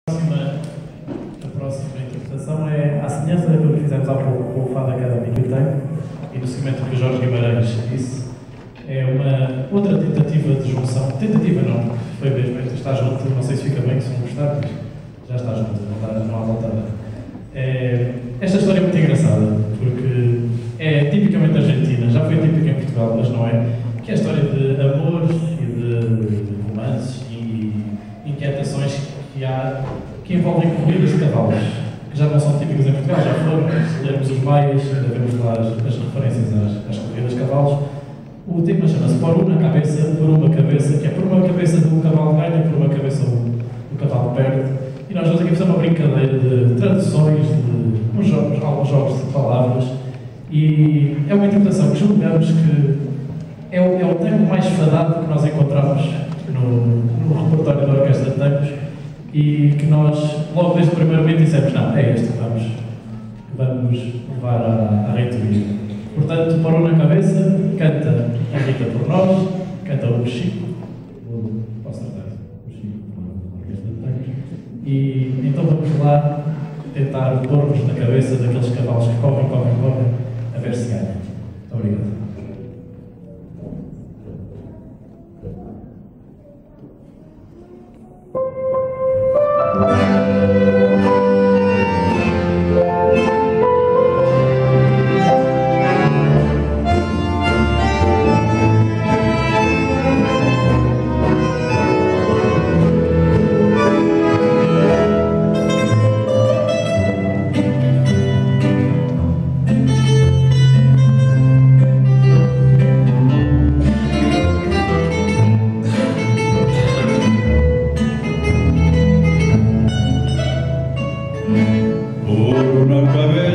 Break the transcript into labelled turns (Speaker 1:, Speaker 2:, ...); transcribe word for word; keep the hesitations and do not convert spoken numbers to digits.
Speaker 1: próxima, a próxima interpretação é à semelhança daquilo que fizemos há pouco com o Fado Académico que tem e no segmento que o Jorge Guimarães disse. É uma outra tentativa de junção. Tentativa não, foi mesmo, está junto, não sei se fica bem, se vão gostar, mas já está junto, não, está, não há voltada. É, esta história é muito engraçada, porque é tipicamente argentina, já foi típica em Portugal, mas não é, que é a história de amor e de romances e inquietações que há, que envolvem corridas de cavalos, que já não são típicas em Portugal, já foram, se lermos os maias, ainda vemos lá as, as referências às, às corridas de cavalos. O tema chama-se Por uma cabeça, por uma cabeça, que é por uma cabeça do cavalo ganha, por uma cabeça do cavalo perde. E nós vamos aqui fazer uma brincadeira de traduções, de uns jogos, alguns jogos de palavras, e é uma interpretação que julgamos que é o, é o tango mais fadado que nós encontramos no, no repertório da Orquestra de Tangos e que nós, logo desde o primeiro momento, dissemos: não, é este que vamos, que vamos levar à, à reitoria. Portanto, Parou na Cabeça, canta a Rita por nós, canta o Chico, posso tratar o Chico na Orquestra de Tangos, e então vamos lá tentar pôr-nos na cabeça daqueles cavalos que correm, correm, correm, a ver se ganham. Muito obrigado.
Speaker 2: Por una cabeza